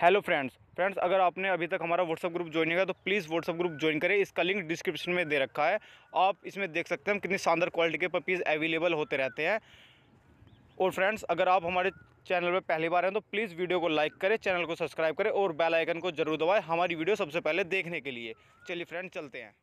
Hello friends अगर आपने अभी तक हमारा व्हाट्सअप ग्रुप ज्वाइन नहीं किया तो प्लीज़ व्हाट्सअप ग्रुप ज्वाइन करें। इसका लिंक डिस्क्रिप्शन में दे रखा है। आप इसमें देख सकते हैं हम कितनी शानदार क्वालिटी के पपीज़ अवेलेबल होते रहते हैं। और फ्रेंड्स अगर आप हमारे चैनल पर पहली बार हैं तो प्लीज़ वीडियो को लाइक करें, चैनल को सब्सक्राइब करें और बेल आइकन को जरूर दबाएं हमारी वीडियो सबसे पहले देखने के लिए। चलिए फ्रेंड्स चलते हैं।